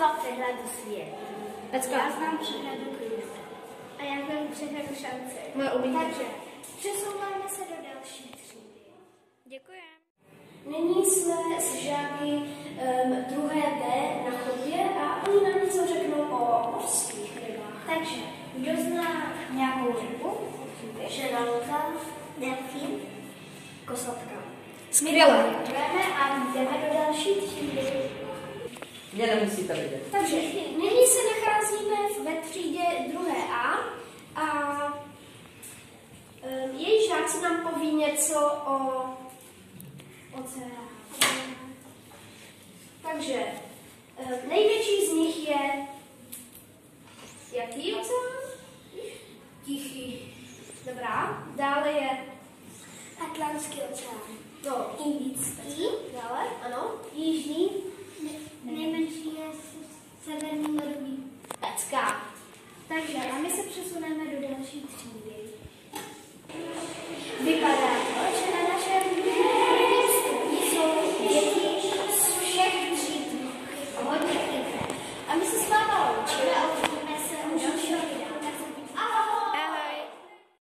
znám přehled do světa. Já znám přehled do krize. A já znám přehled do šance. Takže přesouváme se do další třídy. Děkujeme. Nyní jsme s žáky druhé B na chodbě a oni nám něco řeknou o mořských rybách. Takže kdo zná nějakou rybu? Žraloka, delfín, kosatka. Skvěle. Děkujeme a jdeme do další třídy. Mě nemusíte vidět. Takže nyní se nacházíme ve třídě 2A a její žáci nám poví něco o oceánu. Takže největší z nich je jaký oceán? Tichý. Dobrá. Dále je Atlantský oceán. No, Indický. Dále, ano. Jižní. Nejmenší je Severní ledový. Pecka. Takže a my se přesuneme do další třídy.